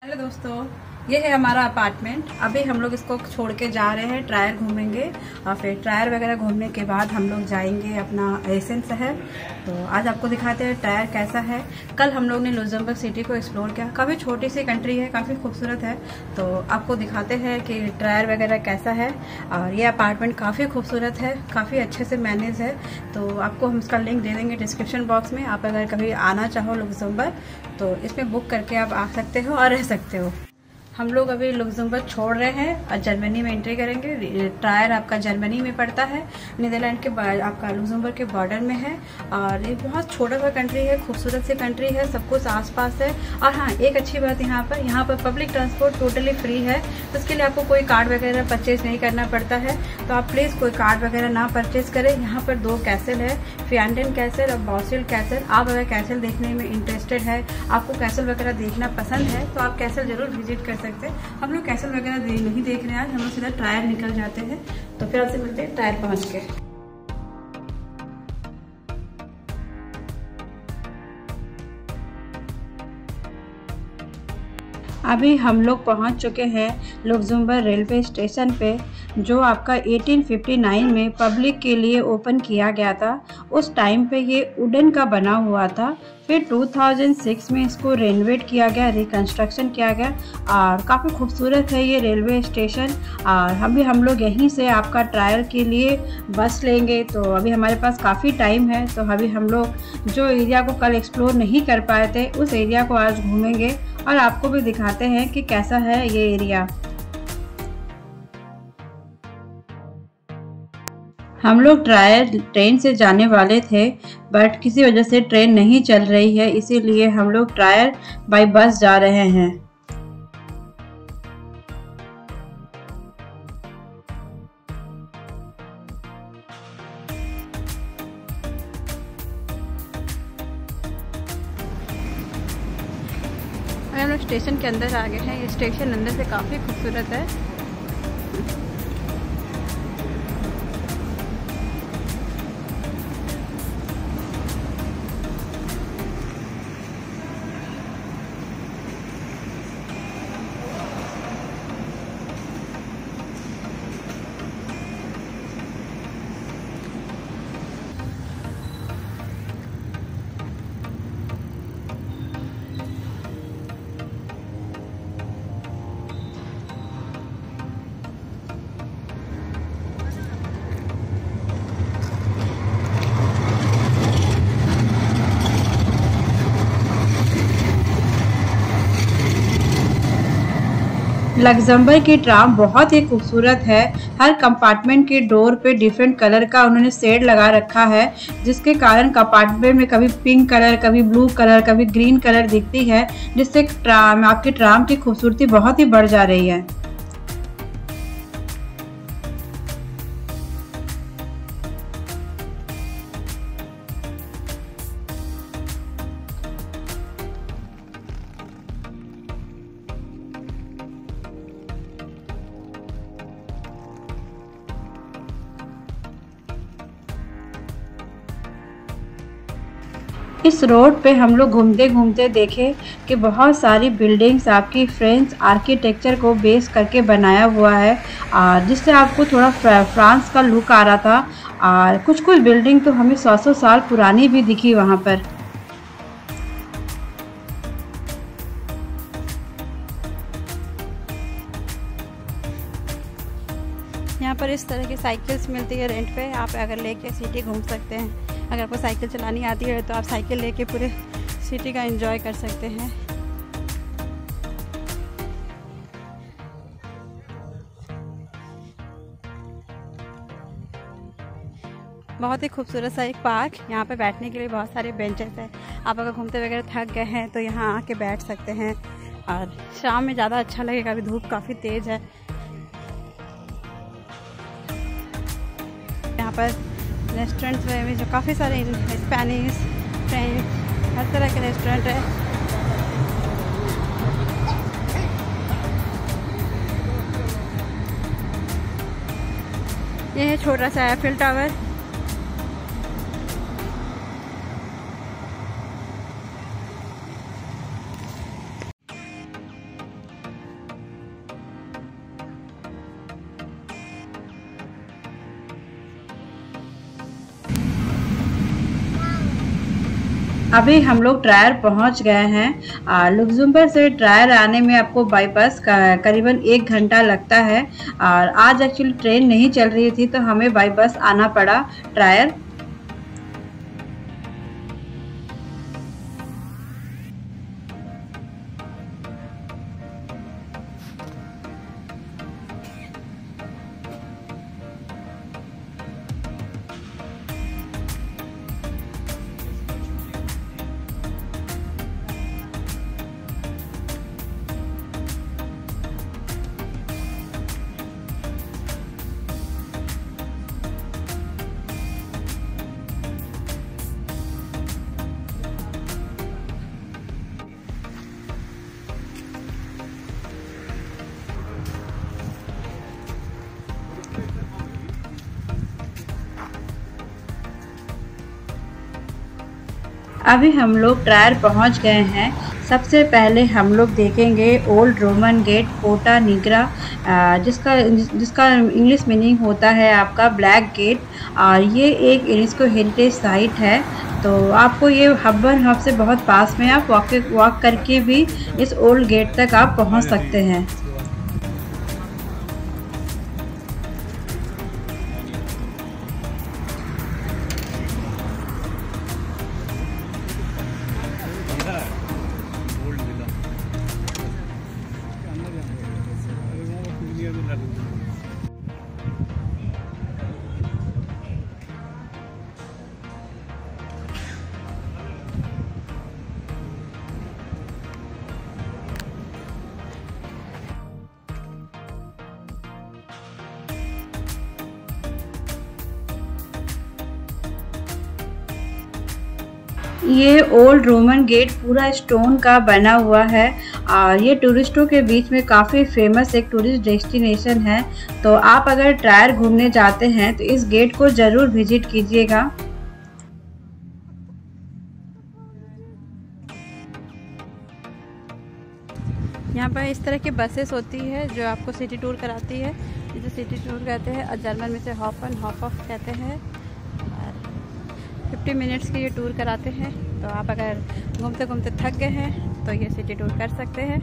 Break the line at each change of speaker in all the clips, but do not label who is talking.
Hello दोस्तों, ये है हमारा अपार्टमेंट। अभी हम लोग इसको छोड़ के जा रहे हैं, ट्रायल घूमेंगे और फिर ट्रायल वगैरह घूमने के बाद हम लोग जाएंगे अपना एशियन शहर। तो आज आपको दिखाते हैं ट्रायल कैसा है। कल हम लोग ने लुक्सेमबर्ग सिटी को एक्सप्लोर किया। काफ़ी छोटी सी कंट्री है, काफ़ी खूबसूरत है। तो आपको दिखाते हैं कि ट्रायल वगैरह कैसा है। और ये अपार्टमेंट काफ़ी खूबसूरत है, काफ़ी अच्छे से मैनेज है। तो आपको हम इसका लिंक दे देंगे डिस्क्रिप्शन बॉक्स में। आप अगर कभी आना चाहो लुक्सेमबर्ग तो इसमें बुक करके आप आ सकते हो और रह सकते हो। हम लोग अभी लुक्सेमबर्ग छोड़ रहे हैं और जर्मनी में एंट्री करेंगे। ट्रायल आपका जर्मनी में पड़ता है, नीदरलैंड के आपका लुक्सेमबर्ग के बॉर्डर में है। और ये बहुत छोटा सा कंट्री है, खूबसूरत सी कंट्री है, सब कुछ आसपास है। और हाँ, एक अच्छी बात यहाँ पर पब्लिक ट्रांसपोर्ट टोटली फ्री है। तो इसके लिए आपको कोई कार्ड वगैरह परचेज नहीं करना पड़ता है। तो आप प्लीज़ कोई कार्ड वगैरह ना परचेज करें। यहाँ पर 2 कैसल है, फ्यान्डेन कैसल और बॉसिल कैसल। आप अगर कैसल देखने में इंटरेस्टेड है, आपको कैसल वगैरह देखना पसंद है, तो आप कैसल जरूर विजिट कर सकते हैं। हम लोग कैसल वगैरह नहीं देख रहे हैं आज, हम लोग सीधा ट्रायल निकल जाते हैं। तो फिर आपसे मिलते हैं ट्रायल पहुंच के। अभी हम लोग पहुंच चुके हैं लुक्सेमबर्ग रेलवे स्टेशन पे, जो आपका 1859 में पब्लिक के लिए ओपन किया गया था। उस टाइम पे ये वुडन का बना हुआ था। फिर 2006 में इसको रेनोवेट किया गया, रिकंस्ट्रक्शन किया गया और काफ़ी खूबसूरत है ये रेलवे स्टेशन। और अभी हम लोग यहीं से आपका ट्रायल के लिए बस लेंगे। तो अभी हमारे पास काफ़ी टाइम है। तो अभी हम लोग जो एरिया को कल एक्सप्लोर नहीं कर पाए थे, उस एरिया को आज घूमेंगे और आपको भी दिखाते हैं कि कैसा है ये एरिया। हम लोग ट्रायल ट्रेन से जाने वाले थे, बट किसी वजह से ट्रेन नहीं चल रही है, इसीलिए हम लोग ट्रायल बाय बस जा रहे हैं। हम लोग स्टेशन के अंदर आ गए हैं। ये स्टेशन अंदर से काफ़ी खूबसूरत है। लक्सेमबर्ग की ट्राम बहुत ही खूबसूरत है। हर कंपार्टमेंट के डोर पे डिफरेंट कलर का उन्होंने शेड लगा रखा है, जिसके कारण कंपार्टमेंट में कभी पिंक कलर, कभी ब्लू कलर, कभी ग्रीन कलर दिखती है, जिससे आपकी ट्राम की खूबसूरती बहुत ही बढ़ जा रही है। इस रोड पे हम लोग घूमते घूमते देखे कि बहुत सारी बिल्डिंग्स आपकी फ्रेंच आर्किटेक्चर को बेस करके बनाया हुआ है, और जिससे आपको थोड़ा फ्रांस का लुक आ रहा था। और कुछ कुछ बिल्डिंग तो हमें 100 साल पुरानी भी दिखी वहाँ पर। यहाँ पर इस तरह की साइकिल्स मिलती है रेंट पे। आप अगर लेके सिटी घूम सकते हैं। अगर आपको साइकिल चलानी आती है तो आप साइकिल लेके पूरे सिटी का एंजॉय कर सकते हैं। बहुत ही खूबसूरत सा एक पार्क। यहाँ पे बैठने के लिए बहुत सारे बेंचेस हैं। आप अगर घूमते वगैरह थक गए हैं तो यहाँ आके बैठ सकते हैं। और शाम में ज़्यादा अच्छा लगेगा, अभी धूप काफ़ी तेज़ है। यहाँ पर रेस्टोरेंट्स में जो काफ़ी सारे स्पेनिश, फ्रेंच, हर तरह के रेस्टोरेंट है। ये है छोटा सा एफिल टावर। अभी हम लोग ट्रायर पहुंच गए हैं। लुक्समबर्ग से ट्रायर आने में आपको बाई बस करीबन 1 घंटा लगता है। और आज एक्चुअली ट्रेन नहीं चल रही थी तो हमें बाई बस आना पड़ा ट्रायर। अभी हम लोग ट्रायर पहुंच गए हैं। सबसे पहले हम लोग देखेंगे old Roman gate Porta Nigra, जिसका जिसका इंग्लिश मीनिंग होता है आपका ब्लैक गेट। और ये एक यूनेस्को हेरिटेज साइट है। तो आपको ये हब्बन हब से बहुत पास में आप वॉक करके भी इस ओल्ड गेट तक आप पहुंच सकते हैं। ये ओल्ड रोमन गेट पूरा स्टोन का बना हुआ है और ये टूरिस्टों के बीच में काफ़ी फेमस एक टूरिस्ट डेस्टिनेशन है। तो आप अगर ट्रायर घूमने जाते हैं तो इस गेट को ज़रूर विजिट कीजिएगा। यहाँ पर इस तरह की बसेस होती है जो आपको सिटी टूर कराती है, जिसे सिटी टूर कहते हैं और जर्मन में से हॉप ऑन हॉप ऑफ कहते हैं। 50 मिनट्स के ये टूर कराते हैं। तो आप अगर घूमते घूमते थक गए हैं तो ये सिटी टूर कर सकते हैं।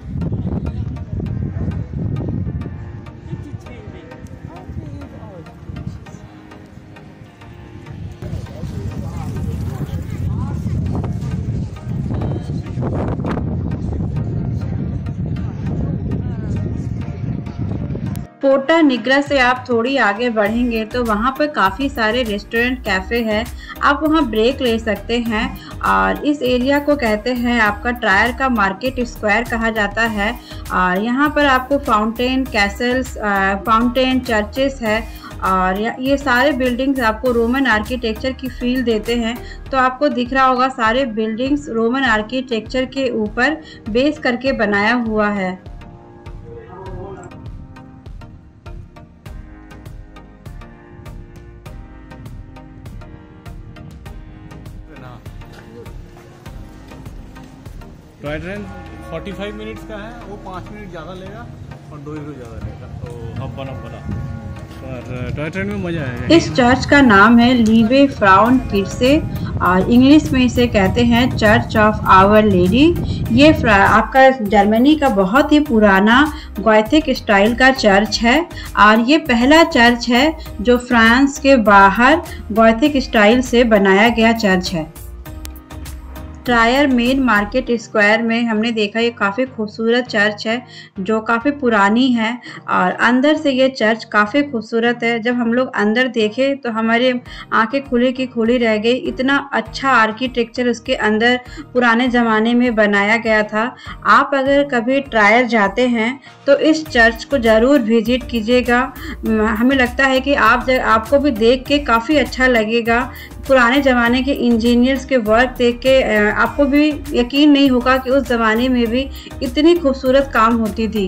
पोर्टा निग्रा से आप थोड़ी आगे बढ़ेंगे तो वहाँ पर काफ़ी सारे रेस्टोरेंट कैफ़े हैं। आप वहाँ ब्रेक ले सकते हैं और इस एरिया को कहते हैं आपका ट्रायर का मार्केट स्क्वायर कहा जाता है। और यहाँ पर आपको फाउंटेन कैसल्स, फाउंटेन चर्चेस है और ये सारे बिल्डिंग्स आपको रोमन आर्किटेक्चर की फील देते हैं। तो आपको दिख रहा होगा सारे बिल्डिंग्स रोमन आर्किटेक्चर के ऊपर बेस करके बनाया हुआ है।
टॉय ट्रेन 45 मिनट्स का है, वो 5 मिनट ज़्यादा लेगा और 2 यूरो ज़्यादा लेगा। तो अब बना पर टॉय ट्रेन में मज़ा आएगा।
इस चर्च का नाम है लीवे फ्राउन किर्से और इंग्लिश में इसे कहते हैं चर्च ऑफ आवर लेडी। ये आपका जर्मनी का बहुत ही पुराना गॉथिक स्टाइल का चर्च है और ये पहला चर्च है जो फ्रांस के बाहर गॉथिक स्टाइल से बनाया गया चर्च है। ट्रायर मेन मार्केट स्क्वायर में हमने देखा ये काफ़ी खूबसूरत चर्च है जो काफ़ी पुरानी है और अंदर से ये चर्च काफ़ी खूबसूरत है। जब हम लोग अंदर देखे तो हमारे आंखें खुली की खुली रह गई, इतना अच्छा आर्किटेक्चर उसके अंदर पुराने ज़माने में बनाया गया था। आप अगर कभी ट्रायर जाते हैं तो इस चर्च को ज़रूर विजिट कीजिएगा। हमें लगता है कि आपको भी देख के काफ़ी अच्छा लगेगा। पुराने ज़माने के इंजीनियर्स के वर्क देख के आपको भी यकीन नहीं होगा कि उस ज़माने में भी इतनी खूबसूरत काम होती थी।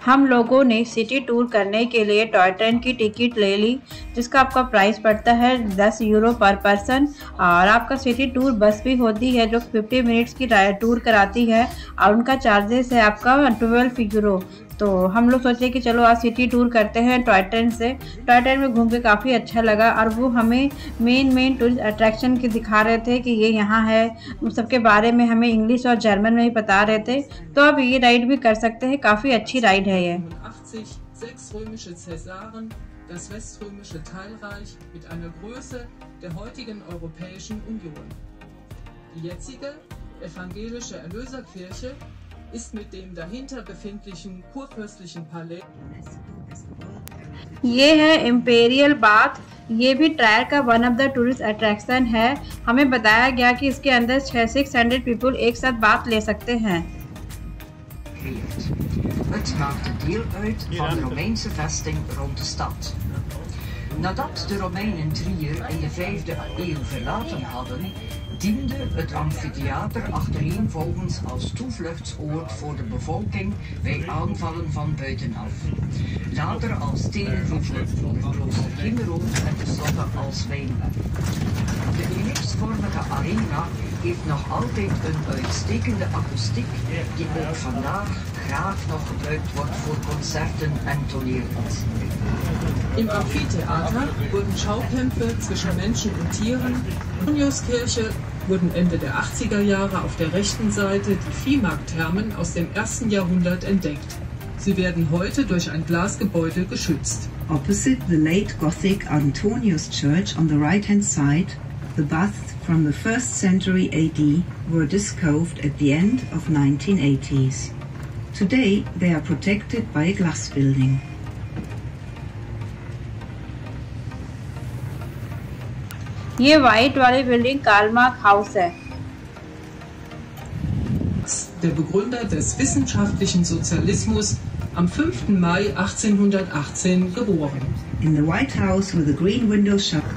हम लोगों ने सिटी टूर करने के लिए टॉय ट्रेन की टिकट ले ली, जिसका आपका प्राइस पड़ता है 10 यूरो पर पर्सन। और आपका सिटी टूर बस भी होती है जो 50 मिनट्स की टूर कराती है और उनका चार्जेस है आपका 12 यूरो। तो हम लोग सोचे कि चलो आज सिटी टूर करते हैं टॉय ट्रेन से। टॉय ट्रेन में घूम के काफ़ी अच्छा लगा और वो हमें मेन टूरिस्ट अट्रैक्शन के दिखा रहे थे कि ये यहाँ है, उन सबके बारे में हमें इंग्लिश और जर्मन में ही बता रहे थे। तो आप ये राइड भी कर सकते हैं, काफ़ी अच्छी राइड है ये।
6 römische Cäsaren, das weströmische Teilreich mit einer Größe der heutigen Europäischen Union. Die jetzige evangelische Erlöserkirche ist mit dem dahinter befindlichen kurfürstlichen Palais.
ये है इम्पेरियल बाथ, ये भी ट्रायर का one of the tourist attraction है। हमें बताया गया कि इसके अंदर 600 पीपल एक साथ बाथ ले सकते हैं।
Het maakte deel uit van de Romeinse vesting rond de stad. Nadat de Romeinen Trier in de 5e eeuw verlaten hadden, diende het amfitheater achtereenvolgens als toevluchtsoord voor de bevolking bij aanvallen van buitenaf. Later als steenroeven voor het klooster Gimmerode en tenslotte als wijnberg. De ellipsvormige arena heeft nog altijd een uitstekende akoestiek die ook vandaag graag nog gebruikt wordt voor concerten en toneelopvoeringen.
Im Amphitheater wurden Schaukämpfe zwischen Menschen und Tieren. In der Antoniuskirche wurden Ende der 80er Jahre auf der rechten Seite die Viehmarktthermen aus dem 1. Jahrhundert entdeckt. Sie werden heute durch ein Glasgebäude geschützt.
Opposite the late Gothic Antonius Church on the right-hand side, the baths from the 1st century AD were discovered at the end of 1980s. Today they are protected by a glass building.
ये white वाली building Karl Marx House है।
Der Begründer des wissenschaftlichen Sozialismus, am 5. Mai 1818 geboren.
In the White House with a green window shut.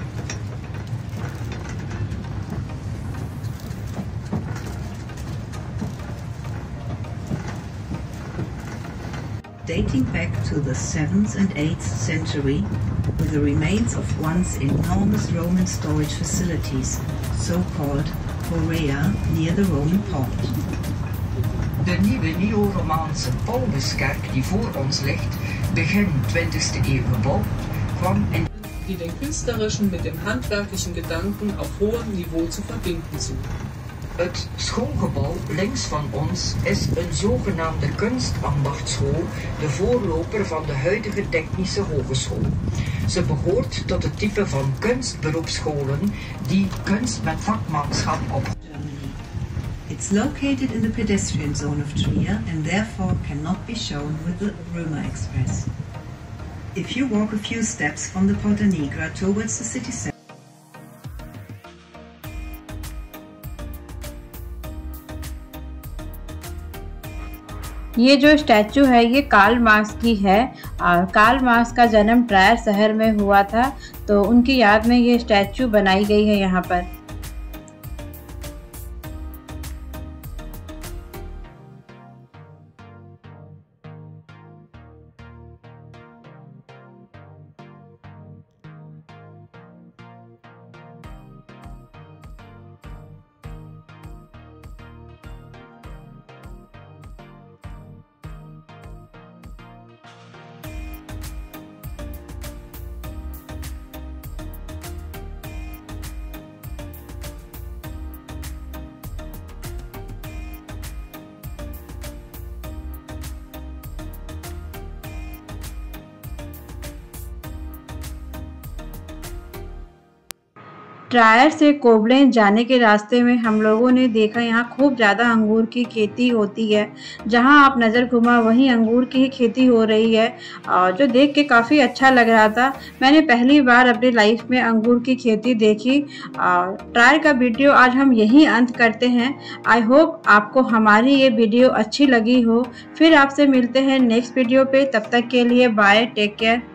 Dating back to the 7th and 8th century, with the remains of once enormous Roman storage facilities, so-called Horea, near the Roman port.
De nieuwe neo-Romaanse Pauluskerk die voor ons ligt, begin 20e eeuw gebouwd, kwam in
die den künstlerischen mit dem handwerklichen Gedanken auf hohem Niveau zu verbinden suchen.
Het schoolgebouw links van ons is een zogenaamde kunstambachtschool, de voorloper van de huidige technische hogeschool. Ze behoort tot het type van kunstberoepsscholen die kunst met vakmanschap op.
It's located in the pedestrian zone of Trier and therefore cannot be shown with the Roma Express. If you walk a few steps from the Porta Nigra towards the city center,
ये जो statue है ये Karl Marx की है और Karl Marx का जन्म ट्रायर शहर में हुआ था, तो उनकी याद में ये स्टैचू बनाई गई है यहाँ पर। ट्रायर से कोबलेन जाने के रास्ते में हम लोगों ने देखा यहाँ खूब ज़्यादा अंगूर की खेती होती है। जहाँ आप नज़र घुमा वहीं अंगूर की ही खेती हो रही है, और जो देख के काफ़ी अच्छा लग रहा था। मैंने पहली बार अपनी लाइफ में अंगूर की खेती देखी। ट्रायर का वीडियो आज हम यहीं अंत करते हैं। आई होप आपको हमारी ये वीडियो अच्छी लगी हो। फिर आपसे मिलते हैं नेक्स्ट वीडियो पे। तब तक के लिए बाय, टेक केयर।